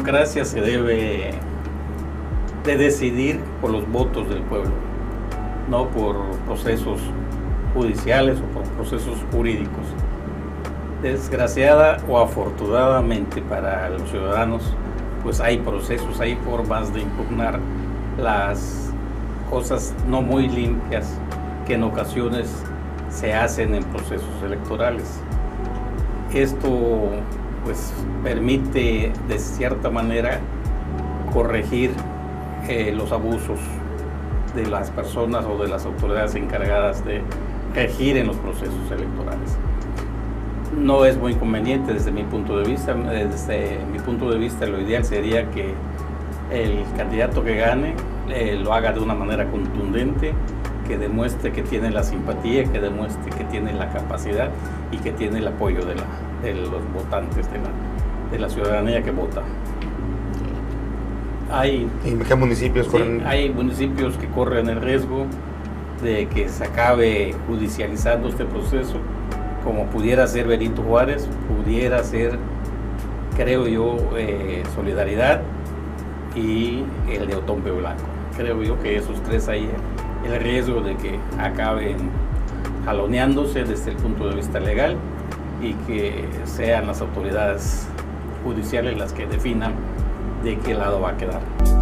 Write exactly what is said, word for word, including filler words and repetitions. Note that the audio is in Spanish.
democracia se debe de decidir por los votos del pueblo, no por procesos judiciales o por procesos jurídicos. Desgraciada o afortunadamente para los ciudadanos, pues hay procesos, hay formas de impugnar las cosas no muy limpias que en ocasiones se hacen en procesos electorales. Esto pues permite de cierta manera corregir eh, los abusos de las personas o de las autoridades encargadas de regir en los procesos electorales. No es muy conveniente desde mi punto de vista. Desde mi punto de vista, lo ideal sería que el candidato que gane eh, lo haga de una manera contundente, que demuestre que tiene la simpatía, que demuestre que tiene la capacidad y que tiene el apoyo de, la, de los votantes, de la, de la ciudadanía que vota. Hay, ¿En qué municipios sí, corren? Hay municipios que corren el riesgo de que se acabe judicializando este proceso, como pudiera ser Benito Juárez, pudiera ser, creo yo, eh, Solidaridad y el de Otompe Blanco. Creo yo que esos tres hay el riesgo de que acaben jaloneándose desde el punto de vista legal y que sean las autoridades judiciales las que definan de qué lado va a quedar.